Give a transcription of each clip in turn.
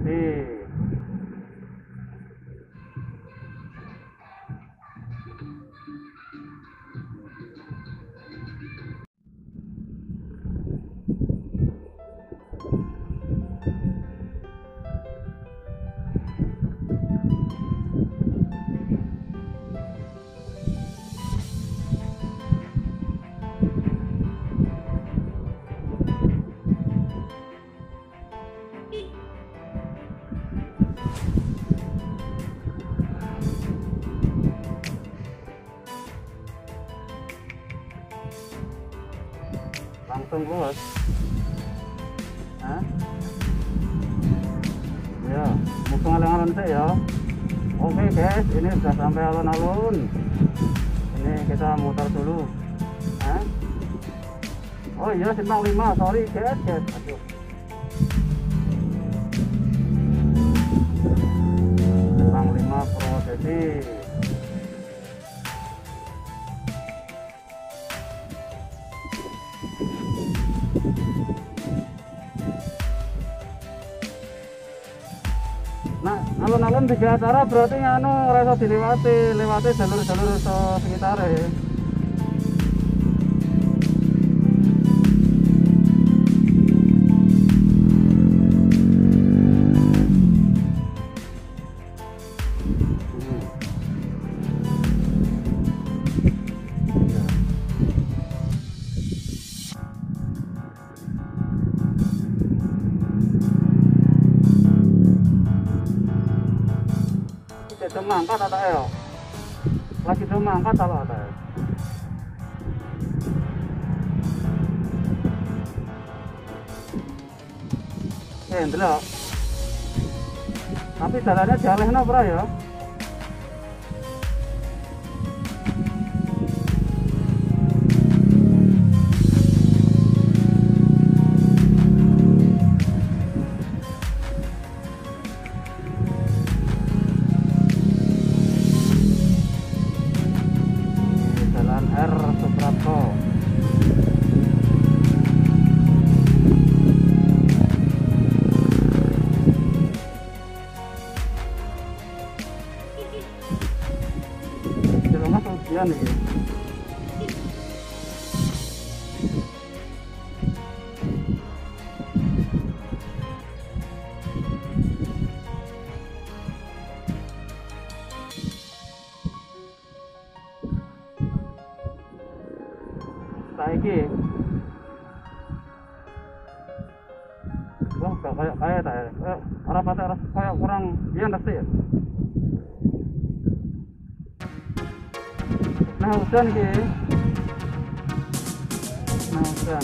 Purwodadi. Langsung bos. Hah? Ya, mumpung alun-alun sih ya. Oke guys, ini sudah sampai alun-alun. Ini kita muter dulu. Hah? Oh iya, simpang 5, sorry guys. Aduh. Simpang 5 Purwodadi. Nah, alun-alun tiga acara berarti nganu rasa lewati jalur-jalur sekitar ya. Mangkat ada ya, lagi mangkat kalau ada ya. Ndelok. Tapi jalannya jalehna ora ya. Nih. Saiki. Wah, kayak tak ya. Ora patek kayak kurang biyen resi ya. Nah hujan ki. Nah hujan.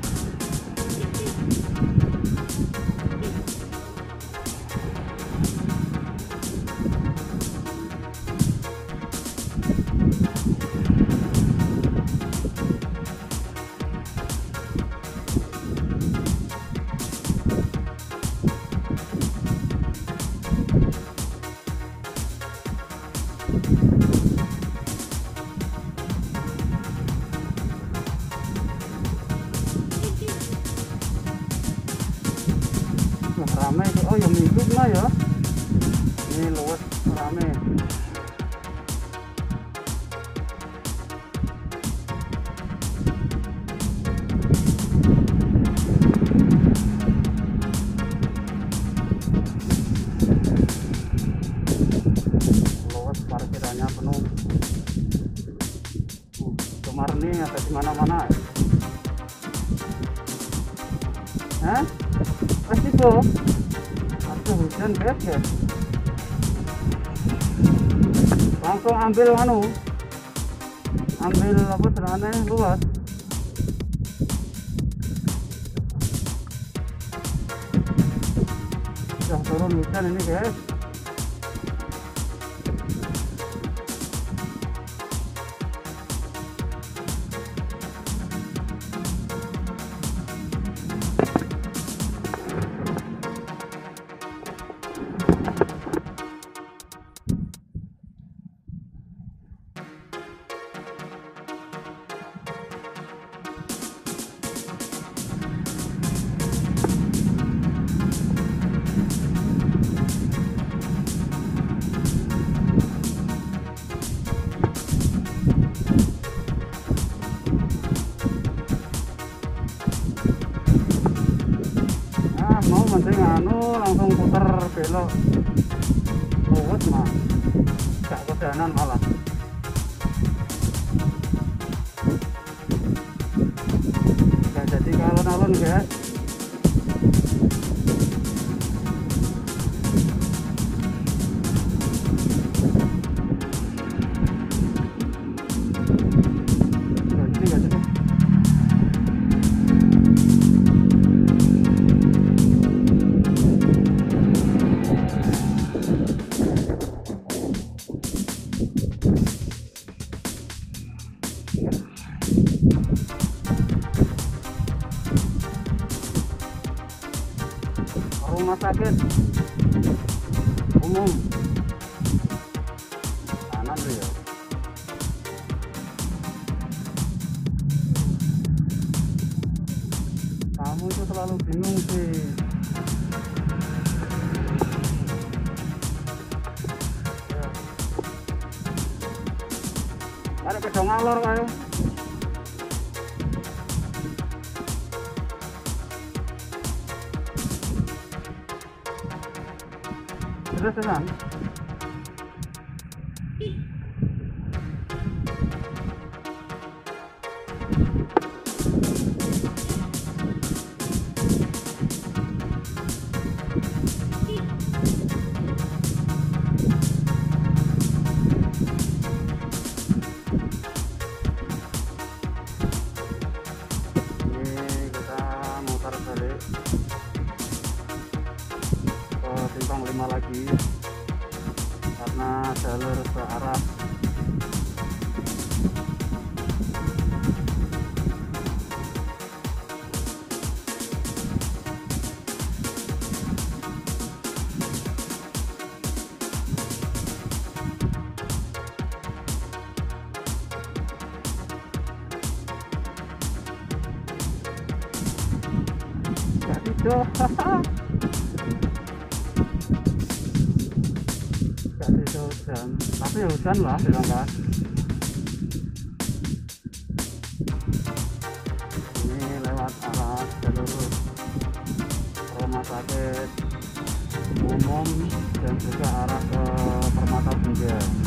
Rame itu, oh ya minggu lah ya. Ini luwes rame. Luwes parkirannya penuh. Kemarin nih ada di mana-mana. Hah? Pasti tuh. Aduh hujan guys. Langsung ambil apa serangannya luas. Sudah turun hujan ini guys. mending anu langsung puter belok lewat mah gak kedanan malah. Gak jadi alon-alon guys. Rumah sakit umum kanan tuh ya. Kamu itu selalu bingung sih. Ya. Ada pedong ngalor kayu. Terus-terusan. Ini kita mutar balik ke simpang 5 lagi karena jalur searah. Jadi hujan, tapi hujan lah bilangkan. Ini lewat arah jalur rumah sakit umum dan juga arah ke Permata Bunda.